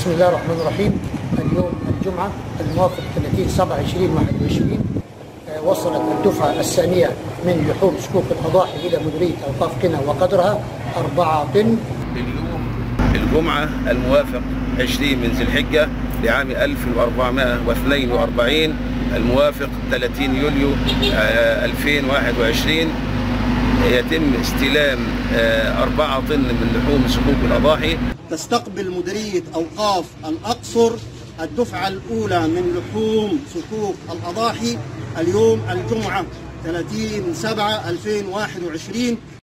بسم الله الرحمن الرحيم. اليوم الجمعة الموافق 30/7/2021 وصلت الدفعة الثانية من لحوم صكوك الأضاحي إلى مديرية أوقاف قنا وقدرها 4 طن. اليوم الجمعة الموافق 20 من ذي الحجة لعام 1442 الموافق 30 يوليو 2021 يتم استلام 4 طن من لحوم صكوك الأضاحي. تستقبل مديرية أوقاف الأقصر الدفعة الأولى من لحوم صكوك الأضاحي اليوم الجمعة 30/7/2021.